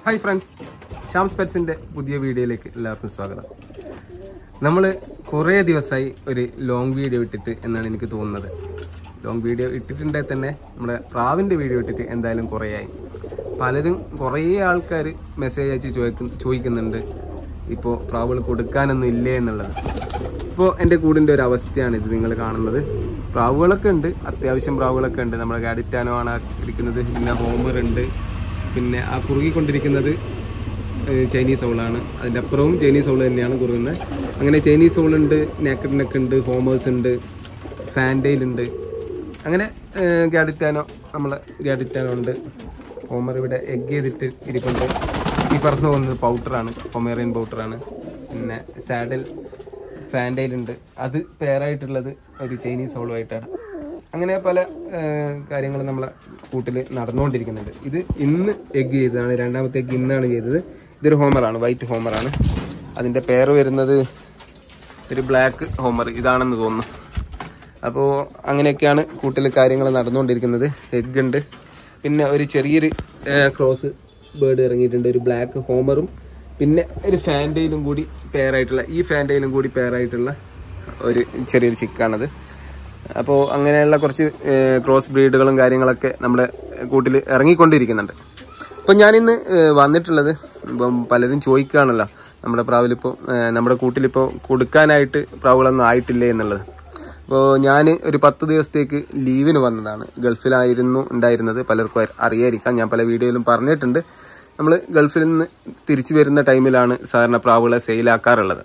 Hi friends, Shams പെറ്റ്സിൻ്റെ പുതിയ വീഡിയോയിലേക്ക് എല്ലാവർക്കും സ്വാഗതം. നമ്മൾ കുറേ ദിവസമായി ഒരു ലോങ് വീഡിയോ ഇട്ടിട്ട് എന്നാണ് എനിക്ക് തോന്നുന്നത്. ലോങ് വീഡിയോ ഇട്ടിട്ടുണ്ടെങ്കിൽ തന്നെ നമ്മുടെ പ്രാവിൻ്റെ വീഡിയോ ഇട്ടിട്ട് എന്തായാലും കുറേയായി. പലരും കുറേ ആൾക്കാർ മെസ്സേജ് അയച്ച് ചോദിക്കുന്നുണ്ട് ഇപ്പോൾ പ്രാവുകൾ കൊടുക്കാനൊന്നും ഇല്ലേ എന്നുള്ളത്. ഇപ്പോൾ എൻ്റെ കൂടിൻ്റെ ഒരു അവസ്ഥയാണ് ഇത് നിങ്ങൾ കാണുന്നത്. പ്രാവുകളൊക്കെ ഉണ്ട്, അത്യാവശ്യം പ്രാവുകളൊക്കെ ഉണ്ട്. നമ്മുടെ ഗാഡിറ്റാനോ ആണ് ഇരിക്കുന്നത്, പിന്നെ ഹോമർ ഉണ്ട്, പിന്നെ ആ കുറുകിക്കൊണ്ടിരിക്കുന്നത് ചൈനീസ് ഔളാണ്. അതിൻ്റെ അപ്പുറവും ചൈനീസ് ഔൾ തന്നെയാണ് കുറുകുന്നത്. അങ്ങനെ ചൈനീസ് ഔളുണ്ട്, നാക്കഡ് നെക്ക് ഉണ്ട്, ഹോമേഴ്സ് ഉണ്ട്, ഫാൻറ്റെയിൽ ഉണ്ട്. അങ്ങനെ ഗാഡിറ്റാനോ ഉണ്ട്. ഹോമർ ഇവിടെ എഗ് ചെയ്തിട്ട് ഇരിപ്പുണ്ട്. ഈ പറഞ്ഞു പോകുന്നത് പൗഡറാണ്, പൊമേറിയൻ പൗഡറാണ്. പിന്നെ സാഡൽ ഫാൻറ്റെയിൽ ഉണ്ട്, അത് പെയറായിട്ടുള്ളത് ഒരു ചൈനീസ് ഔളുമായിട്ടാണ്. അങ്ങനെ പല കാര്യങ്ങളും നമ്മളെ കൂട്ടിൽ നടന്നുകൊണ്ടിരിക്കുന്നുണ്ട്. ഇത് ഇന്ന് എഗ് ചെയ്തതാണ്, രണ്ടാമത്തെ എഗ് ഇന്നാണ് ചെയ്തത്. ഇതൊരു ഹോമറാണ്, വൈറ്റ് ഹോമറാണ്. അതിൻ്റെ പേര് വരുന്നത് ഒരു ബ്ലാക്ക് ഹോമർ ഇതാണെന്ന് തോന്നുന്നു. അപ്പോൾ അങ്ങനെയൊക്കെയാണ് കൂട്ടിൽ കാര്യങ്ങൾ നടന്നുകൊണ്ടിരിക്കുന്നത്. എഗ് ഉണ്ട്, പിന്നെ ഒരു ചെറിയൊരു ക്രോസ് ബേർഡ് ഇറങ്ങിയിട്ടുണ്ട്, ഒരു ബ്ലാക്ക് ഹോമറും പിന്നെ ഒരു ഫാൻറ്റെയിലും കൂടി പെയറായിട്ടുള്ള ഒരു ചെറിയൊരു ചിക്കാണത്. അപ്പോൾ അങ്ങനെയുള്ള കുറച്ച് ക്രോസ് ബ്രീഡുകളും കാര്യങ്ങളൊക്കെ നമ്മുടെ കൂട്ടിൽ ഇറങ്ങിക്കൊണ്ടിരിക്കുന്നുണ്ട്. ഇപ്പം ഞാനിന്ന് വന്നിട്ടുള്ളത്, ഇപ്പം പലരും ചോദിക്കുകയാണല്ലോ നമ്മുടെ പ്രാവിലിപ്പോൾ നമ്മുടെ കൂട്ടിലിപ്പോൾ കൊടുക്കാനായിട്ട് പ്രാവുകളൊന്നും ആയിട്ടില്ലേ എന്നുള്ളത്. അപ്പോൾ ഞാൻ ഒരു 10 ദിവസത്തേക്ക് ലീവിന് വന്നതാണ്. ഗൾഫിലായിരുന്നു ഉണ്ടായിരുന്നത്, പലർക്കും അറിയാതിരിക്കാം, ഞാൻ പല വീഡിയോയിലും പറഞ്ഞിട്ടുണ്ട്. നമ്മൾ ഗൾഫിൽ നിന്ന് തിരിച്ചു വരുന്ന ടൈമിലാണ് സാധാരണ പ്രാവുകളെ സെയിലാക്കാറുള്ളത്.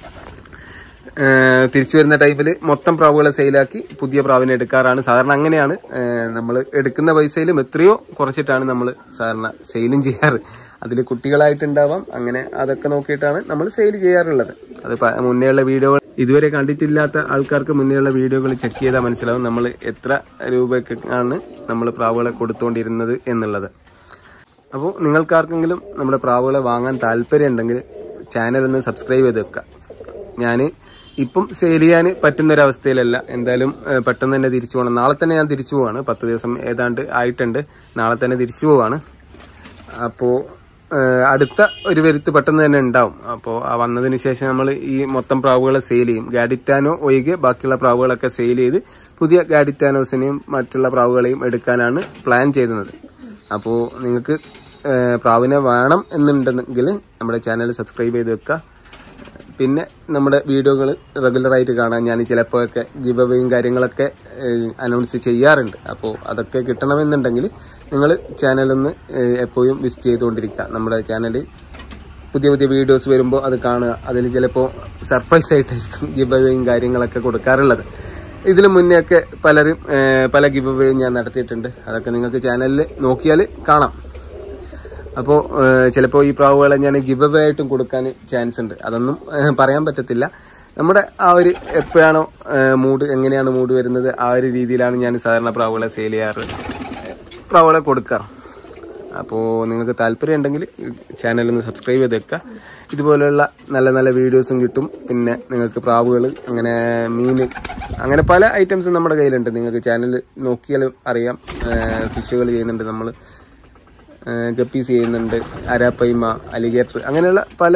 തിരിച്ചു വരുന്ന ടൈമിൽ മൊത്തം പ്രാവുകളെ സെയിലാക്കി പുതിയ പ്രാവിനെ എടുക്കാറാണ് സാധാരണ. അങ്ങനെയാണ് നമ്മൾ എടുക്കുന്ന പൈസയിലും എത്രയോ കുറച്ചിട്ടാണ് നമ്മൾ സാധാരണ സെയിലും ചെയ്യാറ്. അതിൽ കുട്ടികളായിട്ടുണ്ടാവാം, അങ്ങനെ അതൊക്കെ നോക്കിയിട്ടാണ് നമ്മൾ സെയിൽ ചെയ്യാറുള്ളത്. അത് മുന്നേയുള്ള വീഡിയോകൾ ഇതുവരെ കണ്ടിട്ടില്ലാത്ത ആൾക്കാർക്ക് മുന്നേയുള്ള വീഡിയോകൾ ചെക്ക് ചെയ്താൽ മനസ്സിലാവും നമ്മൾ എത്ര രൂപയ്ക്കാണ് നമ്മൾ പ്രാവുകളെ കൊടുത്തുകൊണ്ടിരുന്നത് എന്നുള്ളത്. അപ്പോൾ നിങ്ങൾക്കാർക്കെങ്കിലും നമ്മുടെ പ്രാവുകളെ വാങ്ങാൻ താല്പര്യം ഉണ്ടെങ്കിൽ ചാനലൊന്ന് സബ്സ്ക്രൈബ് ചെയ്ത് വെക്കുക. ഞാൻ ഇപ്പം സെയിൽ ചെയ്യാൻ പറ്റുന്നൊരവസ്ഥയിലല്ല, എന്തായാലും പെട്ടെന്ന് തന്നെ തിരിച്ചു പോകണം. നാളെ തന്നെ ഞാൻ തിരിച്ചു പോവാണ്. 10 ദിവസം ഏതാണ്ട് ആയിട്ടുണ്ട്, നാളെ തന്നെ തിരിച്ചു പോവാണ്. അപ്പോൾ അടുത്ത ഒരു വരുത്ത് പെട്ടെന്ന് തന്നെ ഉണ്ടാവും. അപ്പോൾ ആ വന്നതിന് ശേഷം നമ്മൾ ഈ മൊത്തം പ്രാവുകളെ സെയിൽ ചെയ്യും. ഗാഡിറ്റാനോ ഒഴികെ ബാക്കിയുള്ള പ്രാവുകളൊക്കെ സെയിൽ ചെയ്ത് പുതിയ ഗാഡിറ്റാനോസിനെയും മറ്റുള്ള പ്രാവുകളെയും എടുക്കാനാണ് പ്ലാൻ ചെയ്യുന്നത്. അപ്പോൾ നിങ്ങൾക്ക് പ്രാവിനെ വേണം എന്നുണ്ടെങ്കിൽ നമ്മുടെ ചാനൽ സബ്സ്ക്രൈബ് ചെയ്ത് വെക്കുക. പിന്നെ നമ്മുടെ വീഡിയോകൾ റെഗുലറായിട്ട് കാണാൻ ഞാൻ ചിലപ്പോഴൊക്കെ ഗിവ് അവേയും കാര്യങ്ങളൊക്കെ അനൗൺസ് ചെയ്യാറുണ്ട്. അപ്പോൾ അതൊക്കെ കിട്ടണമെന്നുണ്ടെങ്കിൽ നിങ്ങൾ ചാനലൊന്ന് എപ്പോഴും വിസിറ്റ് ചെയ്തുകൊണ്ടിരിക്കുക. നമ്മുടെ ചാനലിൽ പുതിയ പുതിയ വീഡിയോസ് വരുമ്പോൾ അത് കാണുക. അതിൽ ചിലപ്പോൾ സർപ്രൈസ് ആയിട്ടായിരിക്കും ഗിവ് അവേയും കാര്യങ്ങളൊക്കെ കൊടുക്കാറുള്ളത്. ഇതിനു മുന്നേ ഒക്കെ പലരും പല ഗിവ് അവേയും ഞാൻ നടത്തിയിട്ടുണ്ട്. അതൊക്കെ നിങ്ങൾക്ക് ചാനലിൽ നോക്കിയാൽ കാണാം. അപ്പോൾ ചിലപ്പോൾ ഈ പ്രാവുകളെ ഞാൻ ഗിവ് അവേ ആയിട്ടും കൊടുക്കാൻ ചാൻസ് ഉണ്ട്. അതൊന്നും പറയാൻ പറ്റത്തില്ല. നമ്മുടെ ആ ഒരു എപ്പോഴാണോ എങ്ങനെയാണ് മൂഡ് വരുന്നത് ആ ഒരു രീതിയിലാണ് ഞാൻ സാധാരണ പ്രാവുകളെ സെയിൽ ചെയ്യാറ്, പ്രാവുകളെ കൊടുക്കാറ്. അപ്പോൾ നിങ്ങൾക്ക് താല്പര്യം ഉണ്ടെങ്കിൽ ചാനലൊന്ന് സബ്സ്ക്രൈബ് ചെയ്ത് വെക്കുക. ഇതുപോലെയുള്ള നല്ല നല്ല വീഡിയോസും കിട്ടും. പിന്നെ നിങ്ങൾക്ക് പ്രാവുകൾ, അങ്ങനെ മീൻ, അങ്ങനെ പല ഐറ്റംസും നമ്മുടെ കയ്യിലുണ്ട്. നിങ്ങൾക്ക് ചാനൽ നോക്കിയാലും അറിയാം. ഫിഷുകൾ ചെയ്യുന്നുണ്ട് നമ്മൾ, ഗപ്പീസ് ചെയ്യുന്നുണ്ട്, അരാപ്പൈമ, അലിഗേറ്റർ, അങ്ങനെയുള്ള പല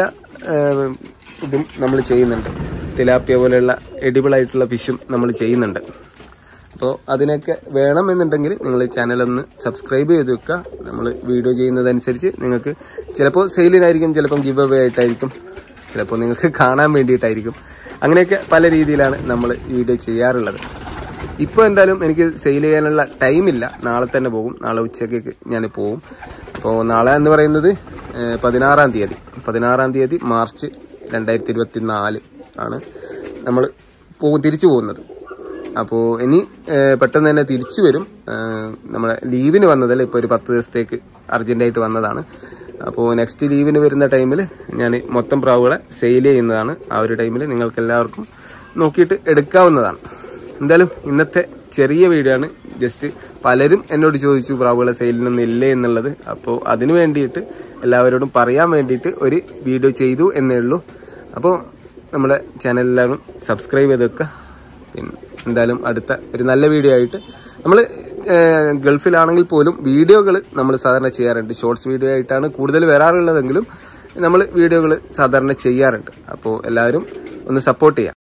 ഇതും നമ്മൾ ചെയ്യുന്നുണ്ട്. തിലാപ്പിയ പോലെയുള്ള എഡിബിൾ ആയിട്ടുള്ള ഫിഷും നമ്മൾ ചെയ്യുന്നുണ്ട്. അപ്പോൾ അതിനൊക്കെ വേണമെന്നുണ്ടെങ്കിൽ നിങ്ങൾ ചാനലൊന്ന് സബ്സ്ക്രൈബ് ചെയ്ത് വെക്കുക. നമ്മൾ വീഡിയോ ചെയ്യുന്നതനുസരിച്ച് നിങ്ങൾക്ക് ചിലപ്പോൾ സെയിലിനായിരിക്കും, ചിലപ്പം ഗിവ് അവേ ആയിട്ടായിരിക്കും, ചിലപ്പോൾ നിങ്ങൾക്ക് കാണാൻ വേണ്ടിയിട്ടായിരിക്കും. അങ്ങനെയൊക്കെ പല രീതിയിലാണ് നമ്മൾ വീഡിയോ ചെയ്യാറുള്ളത്. ഇപ്പോൾ എന്തായാലും എനിക്ക് സെയിൽ ചെയ്യാനുള്ള ടൈമില്ല. നാളെ തന്നെ പോകും, നാളെ ഉച്ചയ്ക്ക് ഞാൻ പോകും. അപ്പോൾ നാളെ എന്ന് പറയുന്നത് 16 തീയതി മാർച്ച് 2024 ആണ് നമ്മൾ തിരിച്ചു പോകുന്നത്. അപ്പോൾ ഇനി പെട്ടെന്ന് തന്നെ തിരിച്ചു വരും. നമ്മളെ ലീവിന് വന്നതല്ല, ഇപ്പോൾ ഒരു 10 ദിവസത്തേക്ക് അർജൻറ്റായിട്ട് വന്നതാണ്. അപ്പോൾ നെക്സ്റ്റ് ലീവിന് വരുന്ന ടൈമിൽ ഞാൻ മൊത്തം പ്രാവുകളെ സെയിൽ ചെയ്യുന്നതാണ്. ആ ഒരു ടൈമിൽ നിങ്ങൾക്കെല്ലാവർക്കും നോക്കിയിട്ട് എടുക്കാവുന്നതാണ്. എന്തായാലും ഇന്നത്തെ ചെറിയ വീഡിയോ ആണ്. ജസ്റ്റ് പലരും എന്നോട് ചോദിച്ചു പ്രാവുകളെ സെയിലിനൊന്നും ഇല്ലേ എന്നുള്ളത്. അപ്പോൾ അതിന് വേണ്ടിയിട്ട് എല്ലാവരോടും പറയാൻ വേണ്ടിയിട്ട് ഒരു വീഡിയോ ചെയ്തു എന്നേ ഉള്ളൂ. അപ്പോൾ നമ്മുടെ ചാനലെല്ലാവരും സബ്സ്ക്രൈബ് ചെയ്ത് വെക്കുക. പിന്നെ എന്തായാലും അടുത്ത ഒരു നല്ല വീഡിയോ ആയിട്ട് നമ്മൾ ഗൾഫിലാണെങ്കിൽ പോലും വീഡിയോകൾ നമ്മൾ സാധാരണ ചെയ്യാറുണ്ട്. ഷോർട്സ് വീഡിയോ ആയിട്ടാണ് കൂടുതൽ വരാറുള്ളതെങ്കിലും നമ്മൾ വീഡിയോകൾ സാധാരണ ചെയ്യാറുണ്ട്. അപ്പോൾ എല്ലാവരും ഒന്ന് സപ്പോർട്ട് ചെയ്യാം.